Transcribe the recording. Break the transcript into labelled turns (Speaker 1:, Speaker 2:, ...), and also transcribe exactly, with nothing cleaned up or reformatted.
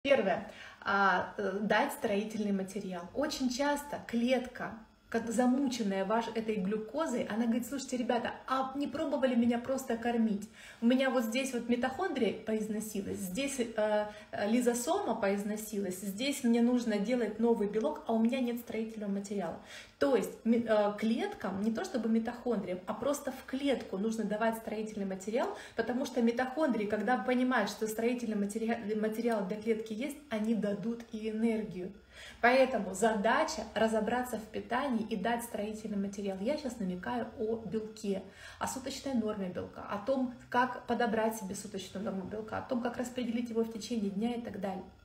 Speaker 1: Первое. А, э, дать строительный материал. Очень часто клетка, как замученная ваш этой глюкозой, она говорит: слушайте, ребята, а не пробовали меня просто кормить? У меня вот здесь вот митохондрия поизносилась, здесь э, лизосома поизносилась, здесь мне нужно делать новый белок, а у меня нет строительного материала. То есть э, клеткам, не то чтобы митохондриям, а просто в клетку нужно давать строительный материал, потому что митохондрии, когда понимают, что строительный материал, материал для клетки есть, они дадут и энергию. Поэтому задача разобраться в питании и дать строительный материал. Я сейчас намекаю о белке, о суточной норме белка, о том, как подобрать себе суточную норму белка, о том, как распределить его в течение дня и так далее.